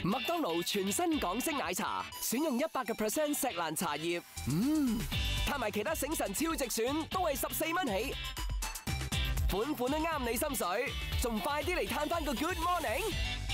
麥當勞全新港式奶茶，選用100% 錫蘭茶葉，加埋其他醒神超值選，都係14蚊起，款款都啱你心水，仲快啲嚟嘆翻個 Good Morning！